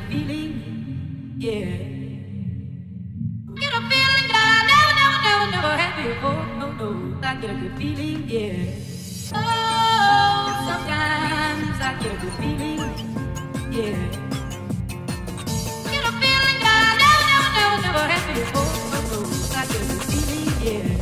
good feeling, yeah. Get a feeling that I never had before. No, no, I get a good feeling, yeah. Oh, sometimes I get a good feeling, yeah. Get a feeling that I never had before. No, no, I get a good feeling, yeah.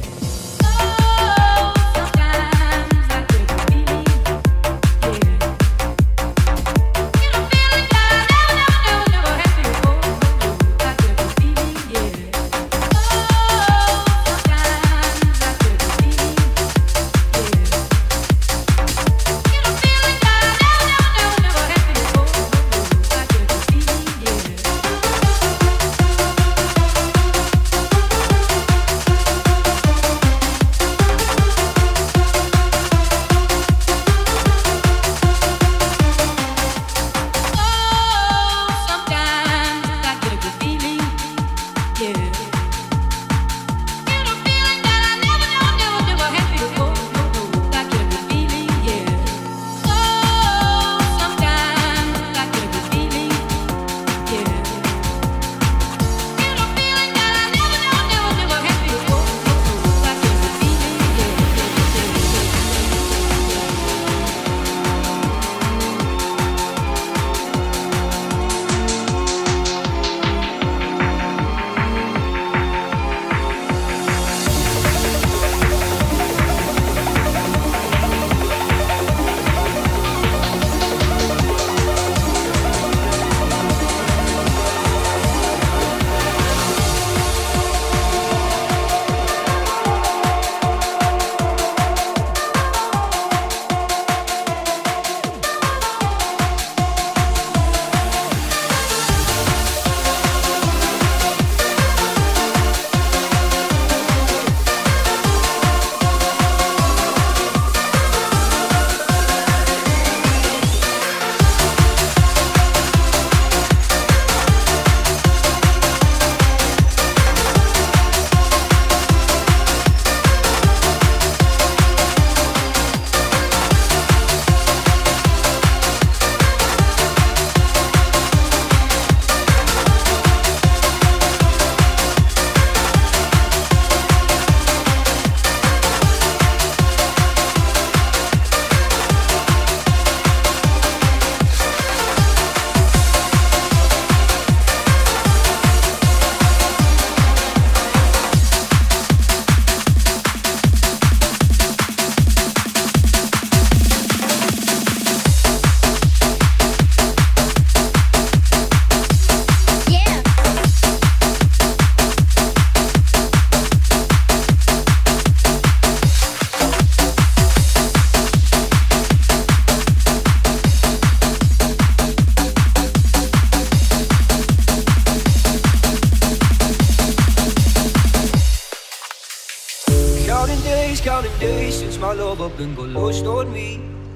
Counting days since my love up and got lost on me.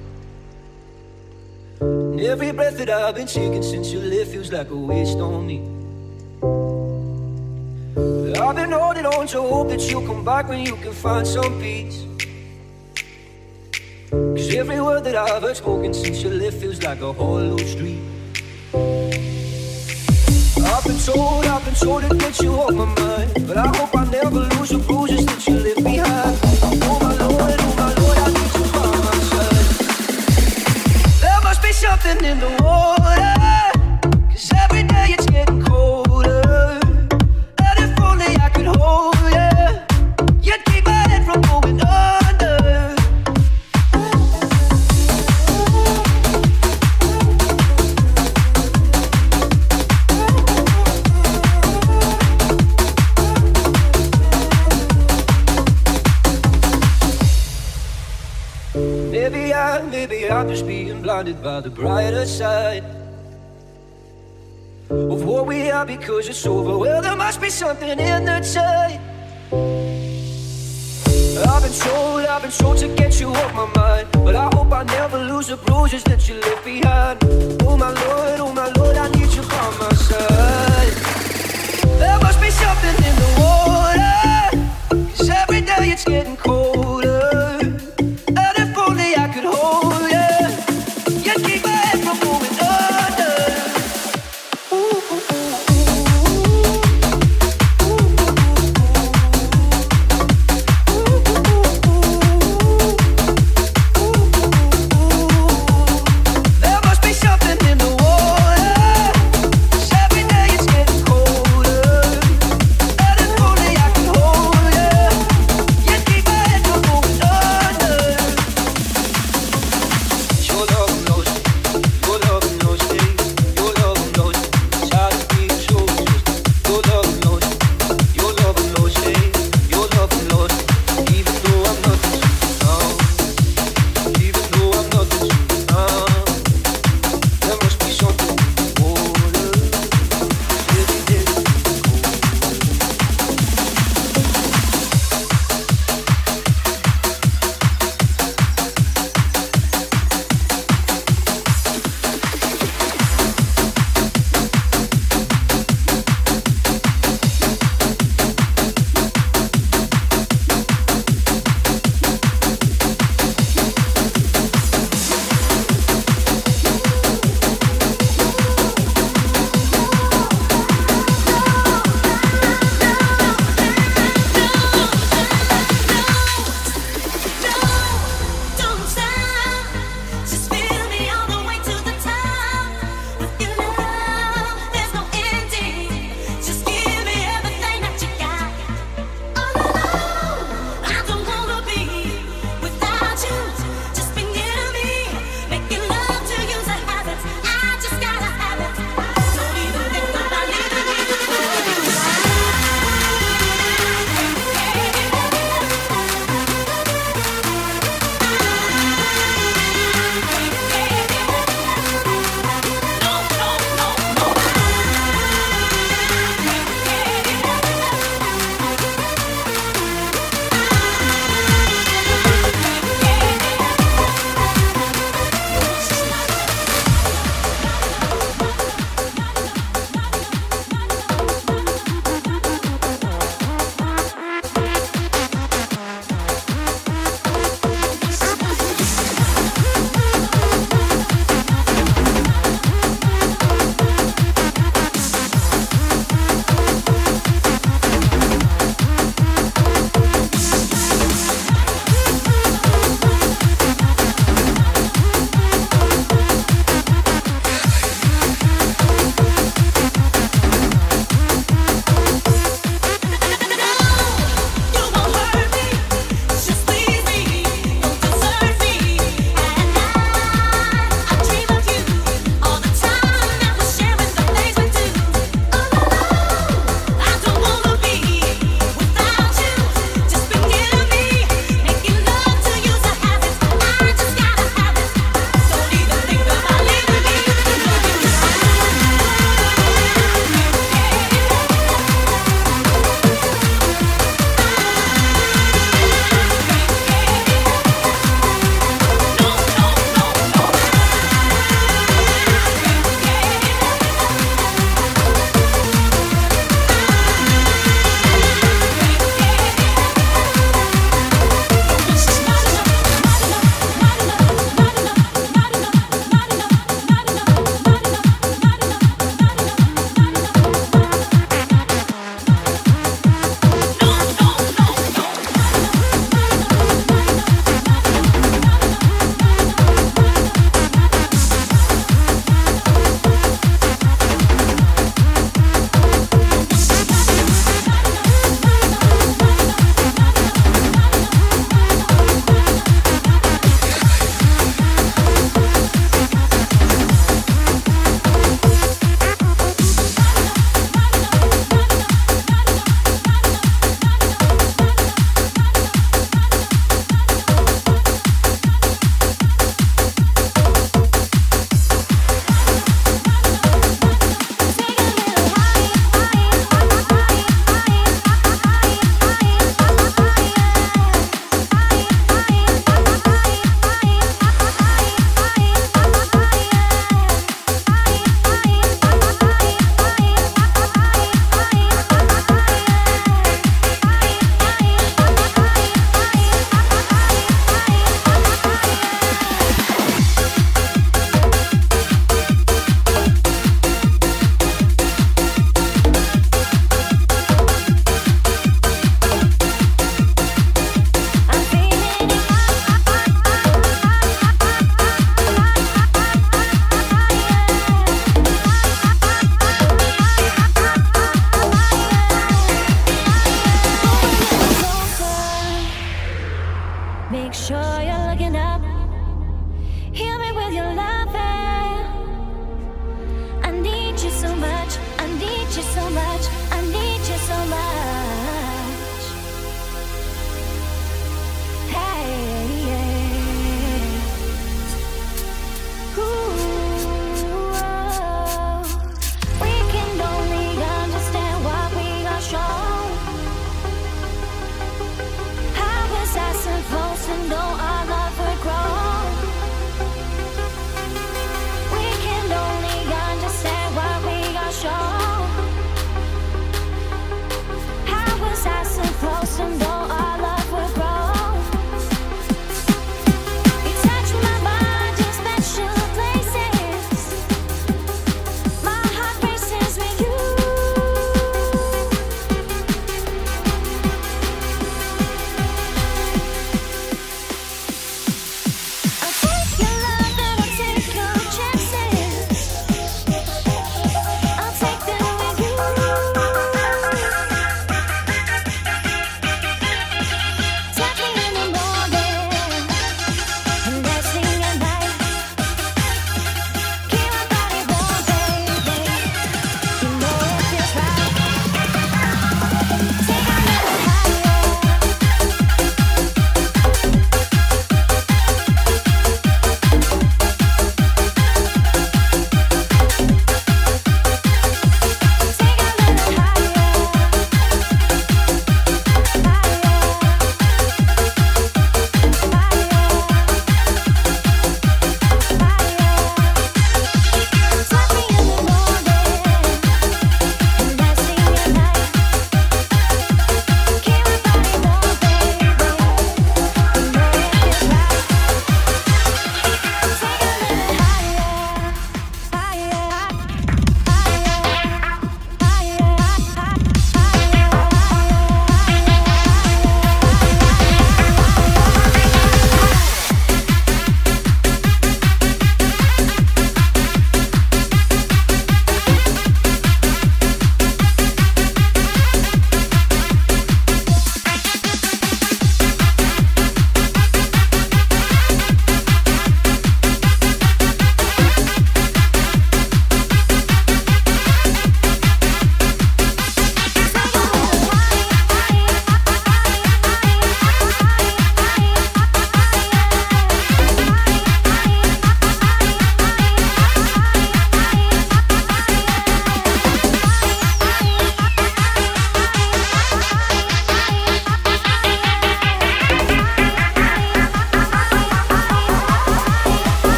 And every breath that I've been taking since you left feels like a waste on me. I've been holding on to hope that you'll come back when you can find some peace. Cause every word that I've heard spoken since you left feels like a hollow street. I've been told it makes you off my mind, but I hope I never lose the bruises that you left behind. Oh my Lord, I need you by my side. There must be something in the water, cause every day it's getting colder. And if only I could hold you, you'd keep my head from going under. Maybe I'm just being blinded by the brighter side of what we are because it's over. Well, there must be something in the tide. I've been told to get you off my mind, but I hope I never lose the bruises that you left behind. Oh my Lord, I need you by my side. There must be something in the water, cause every day it's getting colder. Oh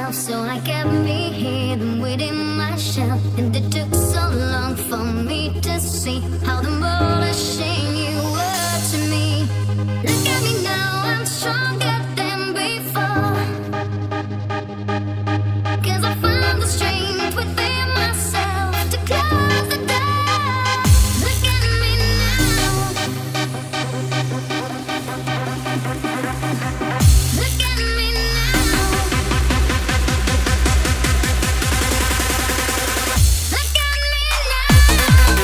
myself, so I kept me hidden within my shell. And it took so long for me to see how the more ashamed you were to me. Look at me now, I'm stronger than before. 'Cause I found the strength within myself to close the door. Look at me now. Look at me now. Look at me now.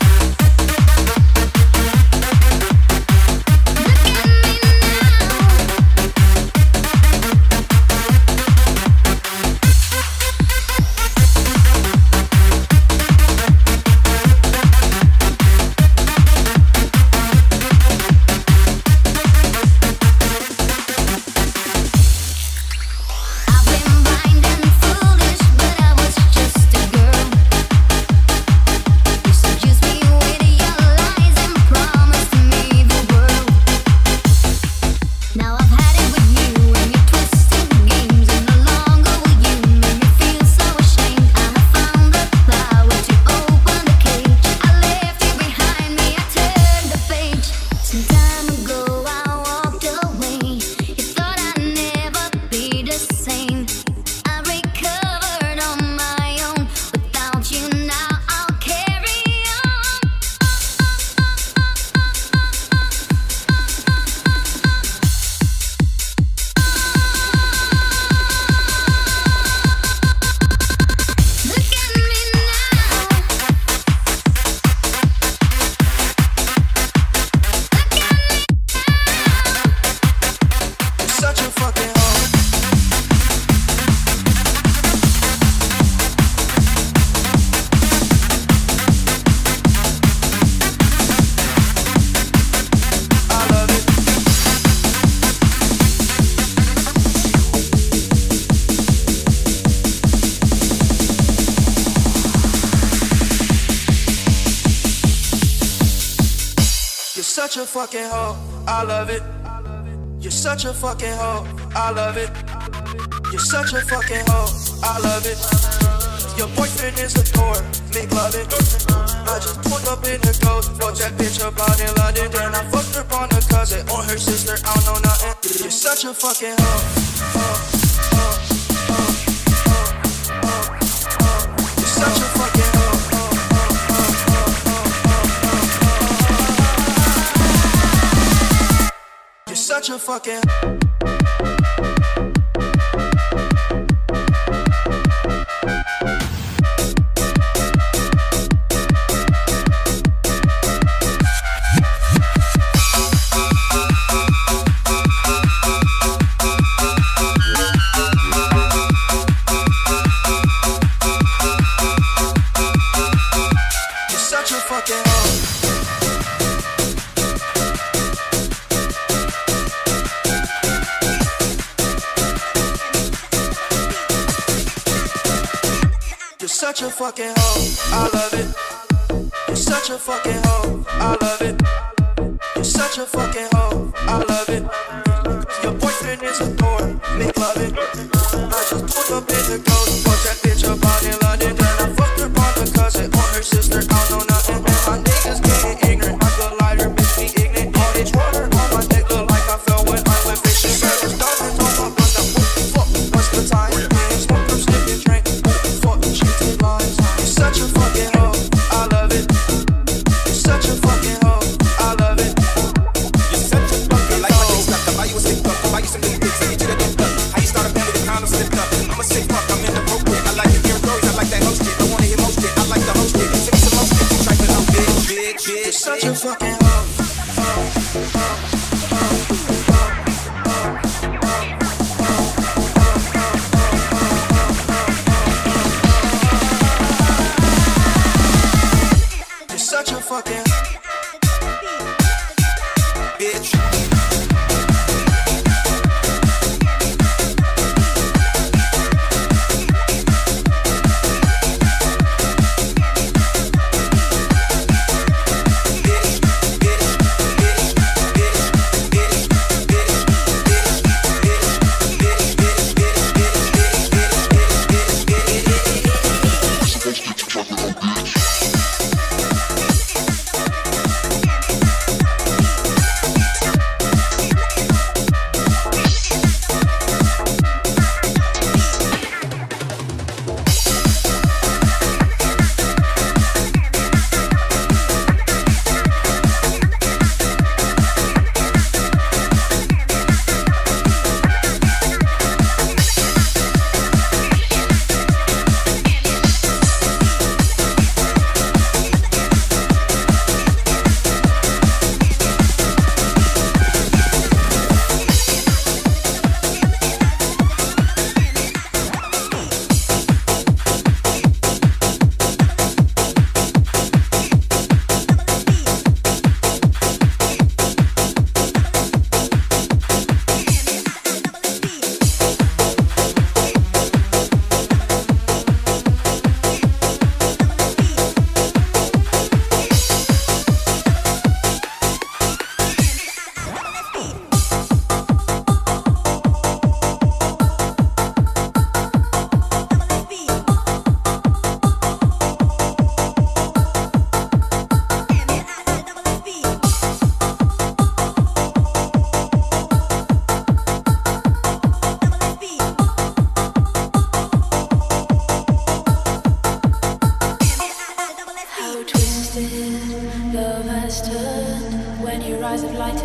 Such a fucking hoe, I love it. You're such a fucking hoe, I love it. You're such a fucking hoe, I love it. Your boyfriend is a whore, make love it. I just pulled up in the ghost, fucked that bitch up out in London. Then I fucked her on her cousin or her sister, I don't know nothing. You're such a fucking hoe, You're such a fucking hoe. Such a fucking You're such a fucking such a fucking hoe, I love it. You're such a fucking hoe, I love it. You're such a fucking hoe, I love it. Your boyfriend is a whore, make love it. I just pulled up in the ghost, fucked that bitch up out in London. Then I fucked her on her cousin or her sister, I don't know nothing. And my niggas getting ignorant, I could lie, her bitch be ignorant. All this water on my dick look like I fell when I went fishing. Service diamonds on my blunt, now what the fuck, what's the time? Smoke from stick and drink, fuck, she take lines. You're such a fucking hoe, I love it. You're such a fucking hoe, I love it. You're such a fucking like my dick stuck up. Buy you a stick up, buy you some little dicks, and get you the dick up. How you start a family, the condom slipped up. I'm a sick fuck, I'm inappropriate. I like to hear stories, I like that host shit. I wanna hear most shit, I like the host shit. Send me some most shit, you try to know bitch. You're such a fucking hoe. You're such a fucking bitch.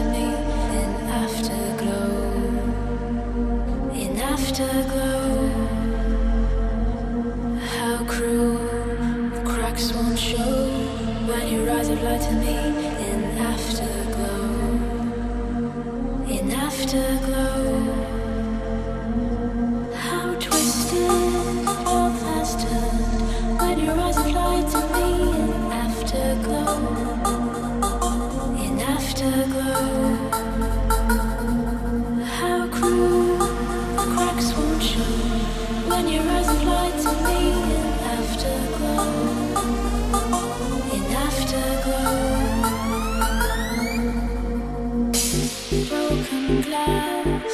to me in afterglow. In afterglow, how cruel, the cracks won't show when your eyes have lied to me in afterglow. In afterglow, how twisted love has turned when your eyes have lied to me in afterglow. In afterglow, how cruel, the cracks won't show when your eyes have lied to me in afterglow. In afterglow, broken glass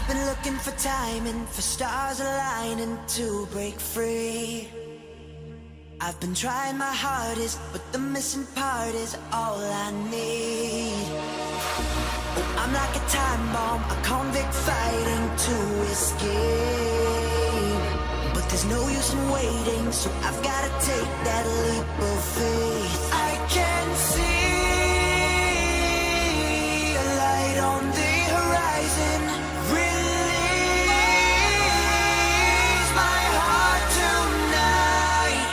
I've been looking for timing, for stars aligning to break free. I've been trying my hardest, but the missing part is all I need. Oh, I'm like a time bomb, a convict fighting to escape. But there's no use in waiting, so I've gotta take that leap of faith. I can see a light on the horizon. Release my heart tonight.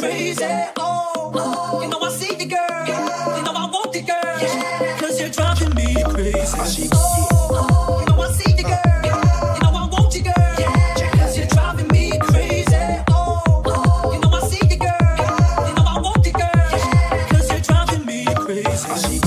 crazy. Oh, you know I see you, girl. You know I want you, girl. Cause you're driving me crazy. Oh, you know I see you, girl. You know I want you, girl. Cause you're driving me crazy. Oh, you know I see you, girl. You know I want you, girl. Cause you're driving me crazy.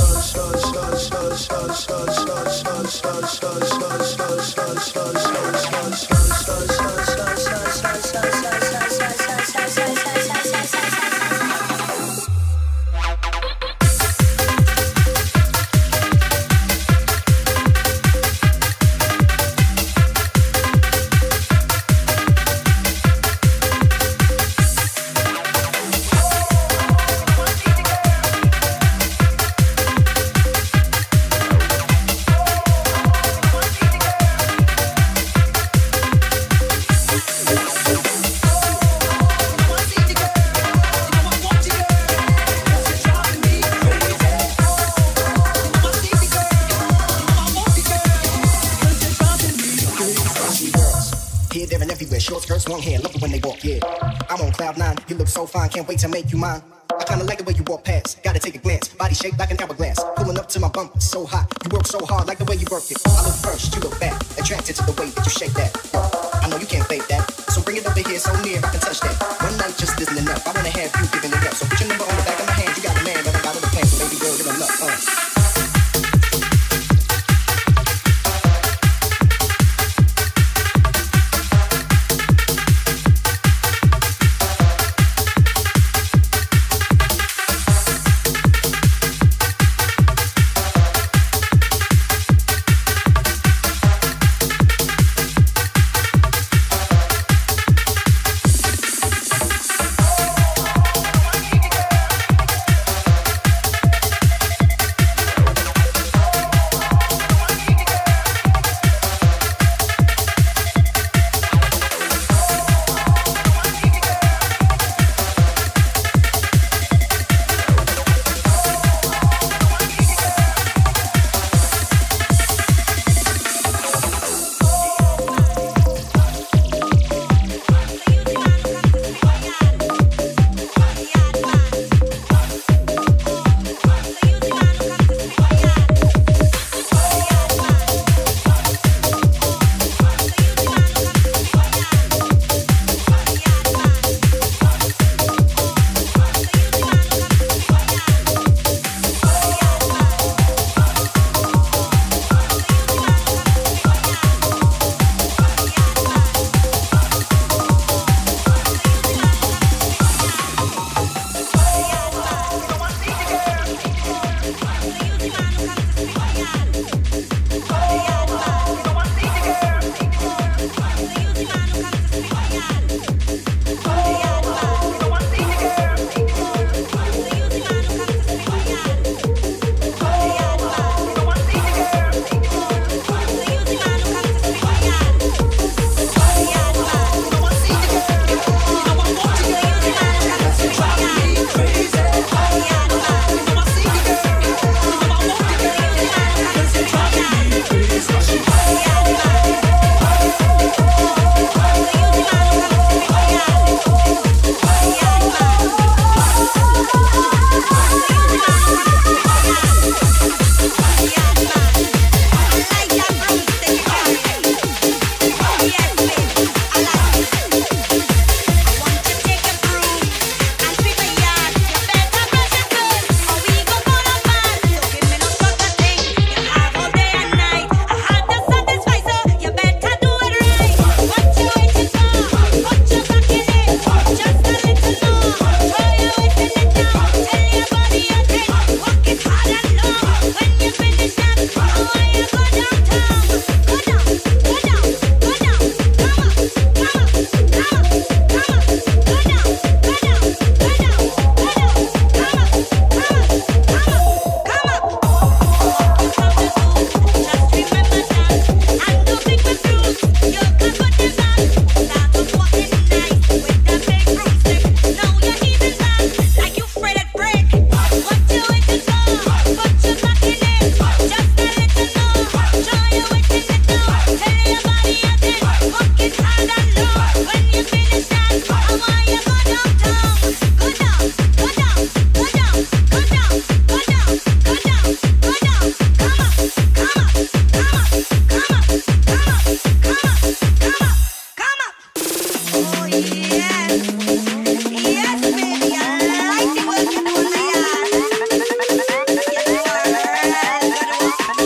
Short skirts, long hair, love it when they walk, yeah. I'm on cloud nine, you look so fine, can't wait to make you mine. I kinda like the way you walk past, gotta take a glance. Body shaped like an hourglass, pulling up to my bump, so hot. You work so hard, like the way you work it. I look first, you look back, attracted to the way that you shake that. I know you can't fake that, so bring it over here so near I can touch that. One night just isn't enough, I wanna have you giving it up. So put your number on the back of my hand, you got a man, but I got other plans, so baby girl, give him up,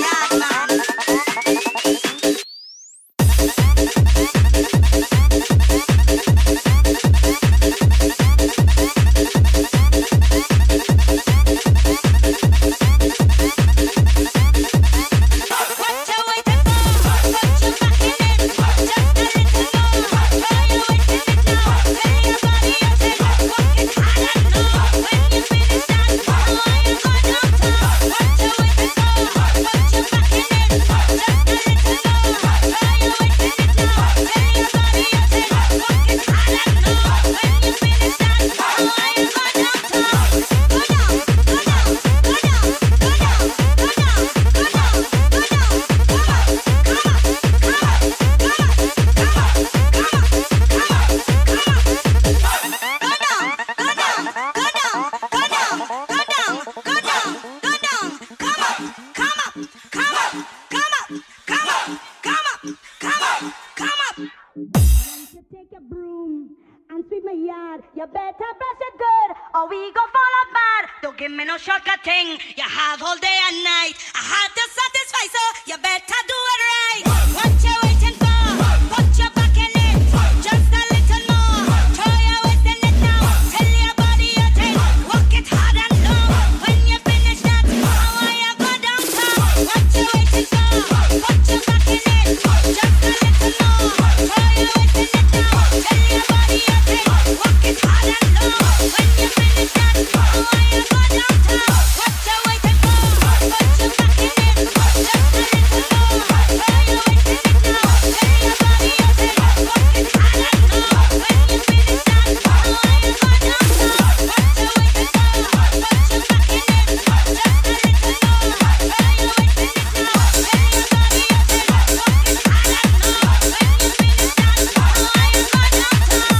You better brush it good, or we go fall apart. Don't give me no shortcut thing. You have all day and night. I had to satisfy, so you better do it right. What you waiting for? Put your back in it. Just a little more. Throw your waist in it now. Tell your body you take. Walk it hard and long. When you finish that, I want you go downtown. What you waiting for? Put your back in it. Just a little more. Throw your waist in it now. Tell your body you take. Walk it hard and long. When you finish that, I want you go downtown. What you waiting for? Put your back in it. Just a little more. Throw your waist in it now. Tell your body you take. Walk it hard and long. When you finish that, I want you go downtown. What you waiting for? Put your back in it. Just a little more. Throw your waist in it now. Tell your body you take. Walk it hard and long. When you finish that, I want you go downtown.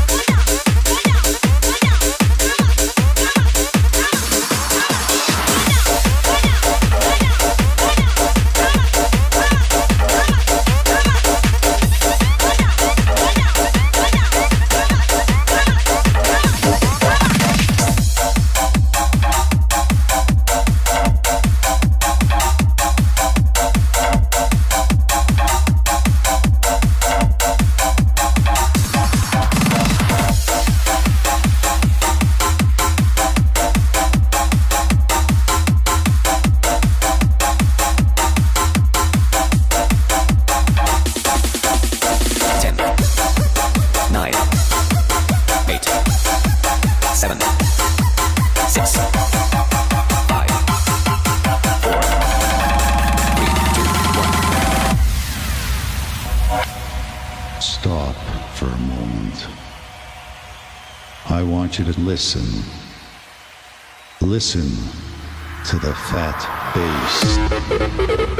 Stop for a moment. I want you to listen. Listen to the fat bass.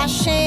shame.